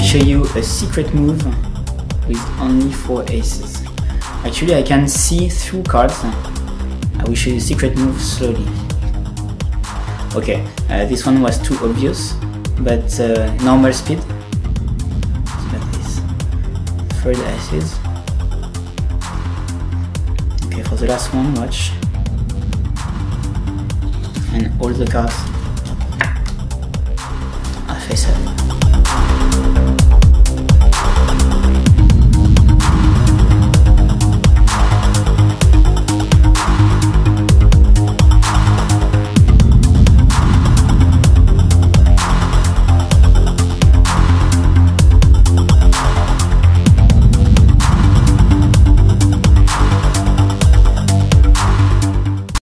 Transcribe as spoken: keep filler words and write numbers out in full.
show you a secret move with only four aces. Actually, I can see through cards. I will show you secret move slowly. Okay, uh, this one was too obvious, but uh, normal speed. Like this. Third aces. Okay, for the last one, watch. And all the cards are face up.